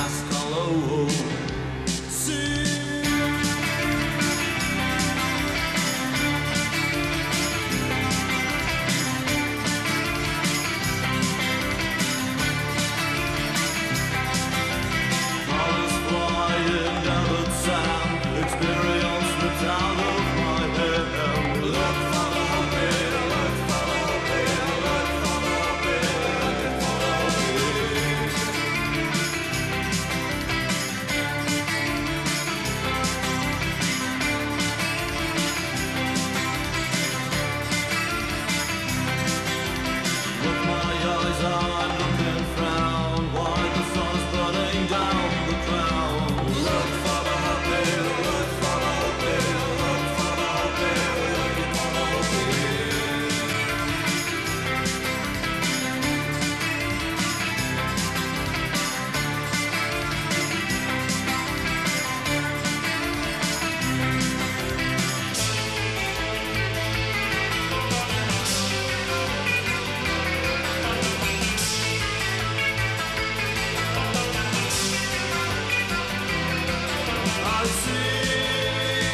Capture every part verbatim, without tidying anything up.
Mescal, oh, see. Experience that's out of my head. Look for the happy, look for the happy, look for the happy, look for the Look, my eyes are looking frown, why the sun's burning down the crown. Look for the happy, look for the happy, look for the happy, look for the happy. I see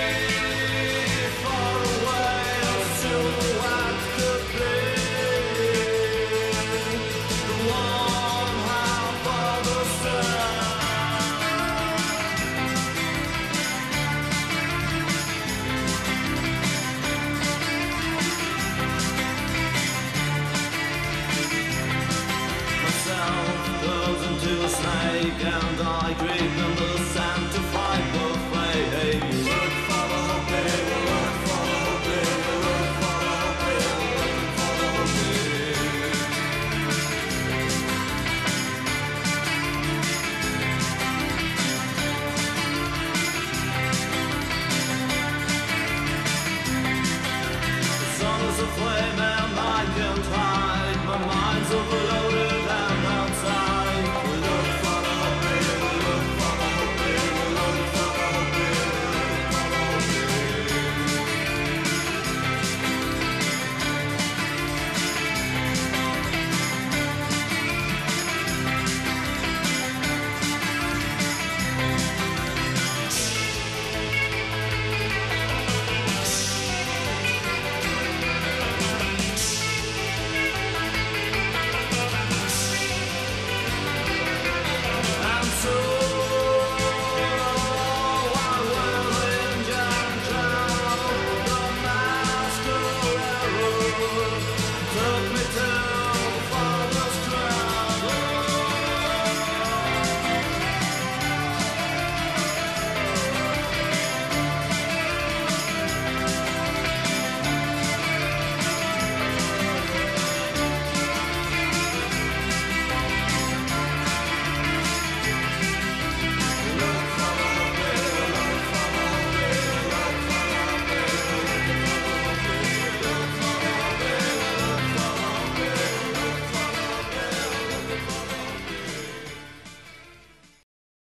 far away a silhouette could be the one half of the sun. Myself turns into a snake and